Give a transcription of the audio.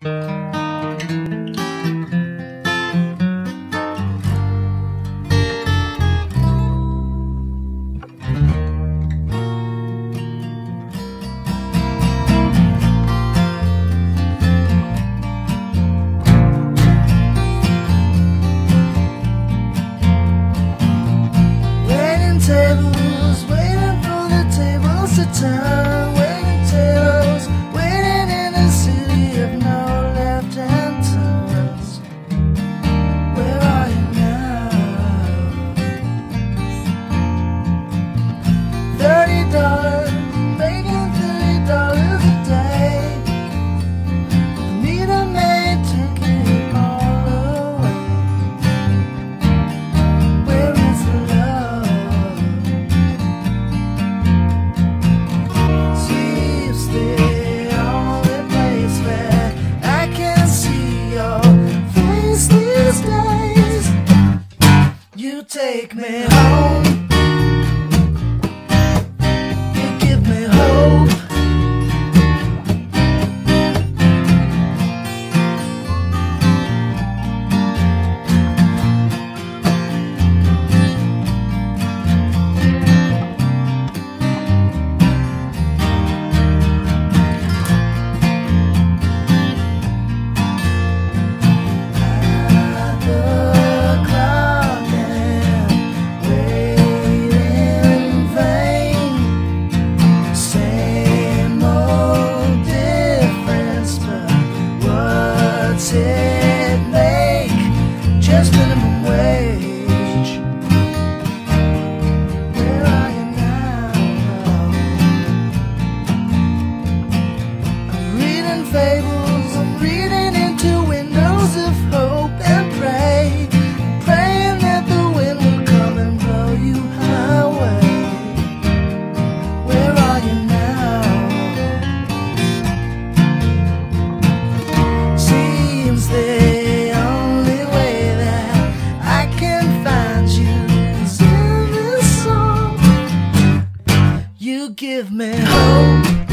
Tables, waiting for the tables to turn. Waiting tables, waiting in a city of no left-hand turns. Where are you now? $30, making $30 a day. Need a maid to keep all away. Where is the love? You take me home, you give me hope. It make just minimum wage? Where are you now? I'm reading fables, I'm reading into windows of hope and pray, praying that the wind will come and blow you away. Where are you now? Seems the only way that I can find you is in this song. You give me hope.